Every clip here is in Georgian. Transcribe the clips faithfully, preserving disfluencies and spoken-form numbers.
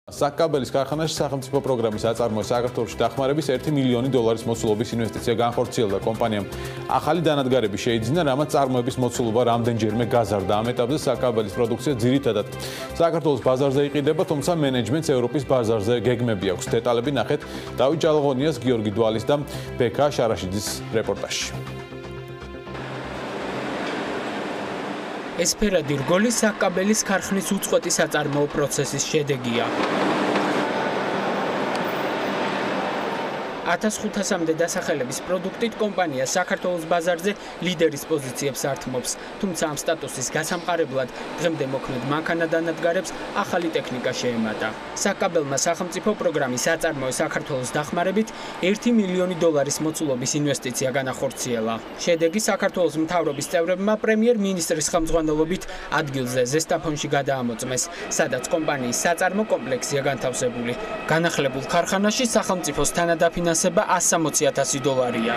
საკაბელის ქარხანაში სახელმწიფო პროგრამის აწარმოების საქართველოში დახმარების ერთი მილიონი დოლარის მოცულობის ინვესტიცია განხორციელდა კომპანიამ. ახალი დანადგარები შეიძინა, რამაც წარმოების მოცულობა რამდენჯერმე გაზარდა. ამ ეტაპზე საკაბელის პროდუქცია ძირითადად საქართველოს ბაზარზე იყიდება, თუმცა მენეჯმენტს ევროპის ბაზარზე გეგმები აქვს. დეტალები ნახეთ დავით ჭალაღონიას, გიორგი დვალის და ბექა შარაშიძის რეპორტაჟში. ესფერადი რგოლი საკაბელის ქარხნის უწყვეტი საწარმოო პროცესის შედეგია. ათას ხუთასამდე დასახელების პროდუქტით კომპანია საქართველოს ბაზარზე ლიდერის პოზიციებს ართმობს, თუმცა ამ სტატუსის გასამყარებლად დღემდე მოქმედ მანქანა-დანადგარებს ახალი ტექნიკა შეემატა. საკაბელმა სახელმწიფო პროგრამის საწარმოო საქართველოს დახმარებით ერთი მილიონი დოლარის მოცულობის ინვესტიცია განახორციელა. შედეგი საქართველოს მთავრობის წევრებმა პრემიერ-მინისტრის ხელმძღვანელობით ადგილზე ზესტაფონში გადაამოწმეს, სადაც კომპანიის საწარმო კომპლექსია განთავსებული. განახლებულ ქარხანაში სახელმწიფოს თანადაფინანსება ასი სამოცი ათასი დოლარია.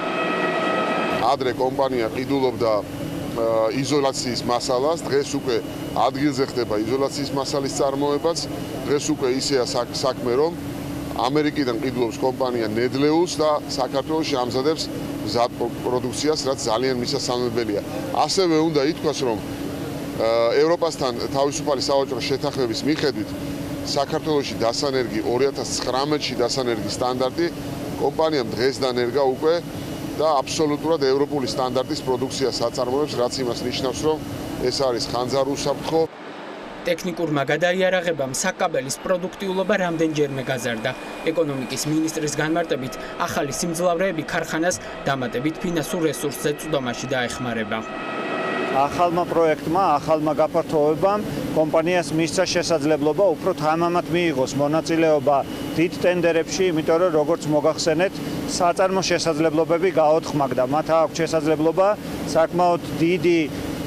ადრე კომპანია ყიდულობდა იზოლაციის მასალას, დღეს უკვე ადგილზე ხდება იზოლაციის მასალის წარმოებაც, დღეს უკვე ისეა საქმე, რომ ამერიკიდან ყიდულობს კომპანია ნედლეულს და საქართველოში ამზადებს მზად პროდუქციას, რაც ძალიან მისასალმებელია. ასევე უნდა ითქვას, რომ ევროპასთან თავისუფალი სავაჭრო შეთანხმების მიხედვით საქართველოში დასანერგი ორი ათას ცხრამეტში დასანერგი სტანდარტი კომპანიამ დღეს დანერგა უკვე და აბსოლუტურად ევროპული სტანდარტის პროდუქციას აწარმოებს, რაც იმას ნიშნავს, რომ ეს არის ხანძარ უსაფრთხო. ტექნიკურმა გადაიარაღებამ საკაბელის პროდუქტიულობა რამდენჯერმე გაზარდა. ეკონომიკის მინისტრის განმარტებით, ახალი სიმძლავრეები ქარხანას დამატებით ფინანსურ რესურსზე წვდომაში დაეხმარება. ახალმა პროექტმა, ახალმა გაფართოვებამ კომპანიას მისცა შესაძლებლობა უფრო თამამად მიიღოს მონაწილეობა დიდ ტენდერებში, იმიტომ რომ როგორც მოგახსენეთ, საწარმო შესაძლებლობები გაოთხმაგდა. მათ აქვს შესაძლებლობა საკმაოდ დიდი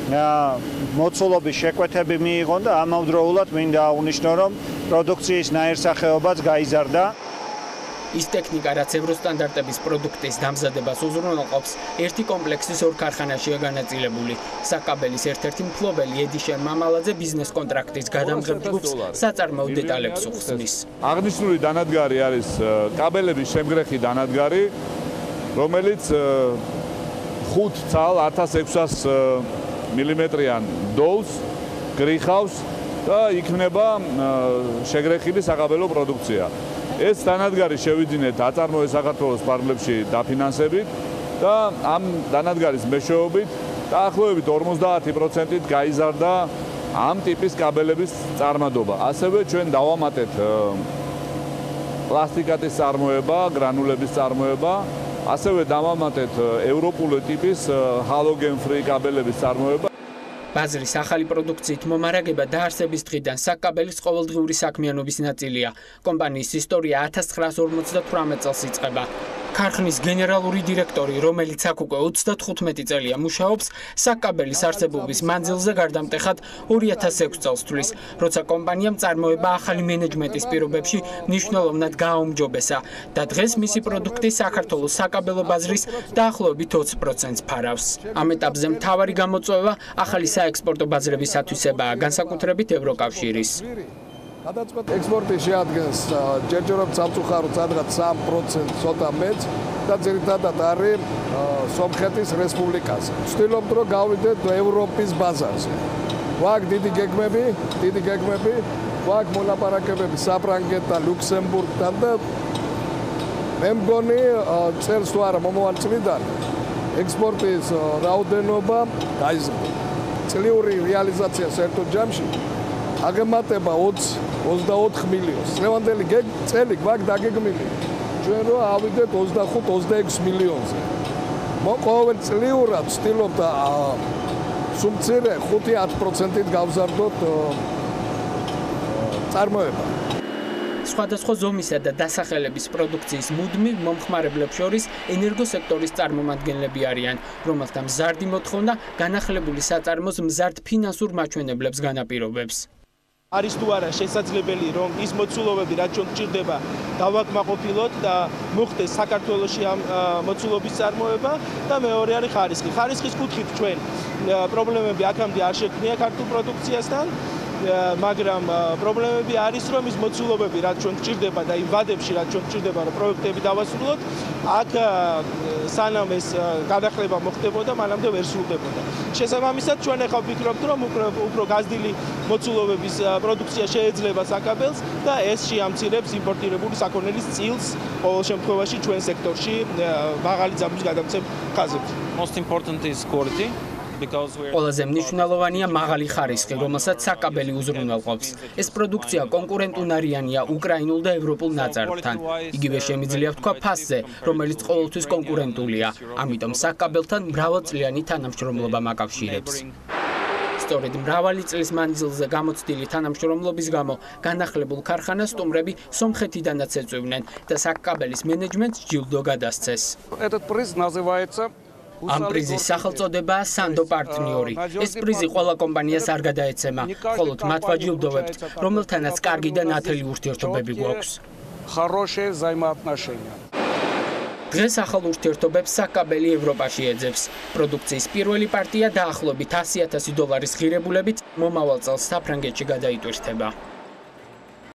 მოცულობის შეკვეთები მიიღონ და ამავდროულად მინდა აღვნიშნო, რომ პროდუქციის ნაირსახეობაც გაიზარდა. ის ტექნიკა, რაც ევროსტანდარტების პროდუქტის დამზადებას უზრუნველყოფს, ერთი კომპლექსის ორ ქარხანაშია განაწილებული. საკაბელის ერთ-ერთი მფლობელი ედიშერ მამალაძე ბიზნეს კონტრაქტის გადამღებ ჯგუფს საწარმოო დეტალებს უხსნის. აღნიშნული დანადგარი არის კაბელების შემგრეხი დანადგარი, რომელიც ხუთ ცალ ათას ექვსას მილიმეტრიან დოლს გრიხავს და იქნება შეგრეხილი საკაბელო პროდუქცია. ეს დანადგარი შევიძინეთ აწარმოეს საქართველოს ფარგლებში დაფინანსებით და ამ დანადგარის მეშვეობით დაახლოებით ორმოცდაათი პროცენტით გაიზარდა ამ ტიპის კაბელების წარმადობა. ასევე ჩვენ დავამატეთ პლასტიკატის წარმოება, გრანულების წარმოება, ასევე დავამატეთ ევროპული ტიპის ჰალოგენ-ფრი კაბელების წარმოება. ბაზრის ახალი პროდუქციით მომარაგება დაარსების დღიდან საკაბელის ყოველდღიური საქმიანობის ნაწილია. კომპანიის ისტორია ათას ცხრაას ორმოცდათვრამეტ წელს იწყება. ქარხნის გენერალური დირექტორი, რომელიც აქ უკვე ოცდათხუთმეტი წელია მუშაობს, საკაბელის არსებობის მანძილზე გარდამტეხად ორი ათას ექვსი წელს თვლის, როცა კომპანიამ წარმოება ახალი მენეჯმენტის პირობებში მნიშვნელოვნად გააუმჯობესა და დღეს მისი პროდუქტი საქართველოს საკაბელო ბაზრის დაახლოებით ოცი პროცენტს ფარავს. ამ ეტაპზე მთავარი გამოწვევა ახალი საექსპორტო ბაზრების ათვისებაა, განსაკუთრებით ევროკავშირის. ექსპორტი შეადგენს ჯერჯერობით სამწუხაროდ სადღაც სამ პროცენტს ცოტა მეტს და ძირითადად არის სომხეთის რესპუბლიკაზე. ვცდილობთ, რომ გავიდეთ ევროპის ბაზარზე. გვაქვს დიდი გეგმები, დიდი გეგმები, გვაქვს მოლაპარაკებები საფრანგეთთან, ლუქსემბურგთან და მე მგონი წელს თუ არა მომავალ წლიდან ექსპორტის რაოდენობა გაიზრდება. წლიური რეალიზაცია საერთო ჯამში აგემატება ოცი ოცდაოთხ მილიონს. დღევანდელი წელი გვაქვს დაგეგმილი. ჩვენ რო ავიდეთ ოცდახუთ ოცდაექვსი მილიონზე. ყოველწლიურად ვცდილობთ სუმცირე ხუთი ათი პროცენტით გავზარდოთ წარმოება. სხვადასხვა ზომისა და დასახელების პროდუქციის მუდმივ მომხმარებლებს შორის ენერგოსექტორის წარმომადგენლები არიან, რომელთა მზარდი მოთხოვნა განახლებული საწარმოს მზარდ ფინანსურ მაჩვენებლებს განაპირობებს. არის თუ არა შესაძლებელი, რომ ის მოცულობები, რაც ჩვენ გვჭირდება, დავაკმაყოფილოთ და მოხდეს საქართველოში ამ მოცულობის წარმოება და მეორე არის ხარისხი. ხარისხის კუთხით ჩვენ პრობლემები აქამდე არ შექმნია ქართულ პროდუქციასთან. მაგრამ პრობლემები არის, რომ ის მოცულობები, რაც ჩვენ გჭირდება და იმ ვადებში, რაც ჩვენ გჭირდება, რომ პროექტები დავასრულოთ, აქ სანამ ეს გადახლება მოხდებოდა, მანამდე ვერ სრულდებოდა. შესაბამისად, ჩვენ ახლა ვფიქრობთ, რომ უფრო გაზრდილი მოცულობების პროდუქცია შეიძლება საკაბელს და ეს შეამცირებს იმპორტირებული საქონელის წილს ყოველ შემთხვევაში ჩვენ სექტორში მაღალი ძაბვის გადამცემ ხაზებში. Most important is quality. ყველაზე მნიშვნელოვანია მაღალი ხარისხი, რომელსაც საკაბელი უზრუნველყოფს. ეს პროდუქცია კონკურენტუნარიანია უკრაინულ და ევროპულ ნაწარმთან. იგივე შემიძლია ვთქვა ფასზე, რომელიც ყოველთვის კონკურენტულია. ამიტომ საკაბელთან მრავალწლიანი თანამშრომლობა მაკავშირებს. სწორედ მრავალი წლის მანძილზე გამოცდილი თანამშრომლობის გამო განახლებულ ქარხანას სტუმრები სომხეთიდანაც ეწვივნენ და საკაბელის მენეჯმენტს ჯილდო გადასცეს. Этот приз называется ამ პრიზის სახელწოდებაა სანდო პარტნიორი. ეს პრიზი ყველა კომპანიას არ გადაეცემა, მხოლოდ მათ ვაჯილდოვებთ, რომელთანაც კარგი და ნათელი ურთიერთობები გვაქვს. хорошие взаимоотношения. დღეს ახალ ურთიერთობებს საკაბელი ევროპაში ეძებს. პროდუქციის პირველი პარტია დაახლოებით ასი ათასი დოლარის ღირებულებით მომავალ წელს საფრანგეთში გადაიტვირთება.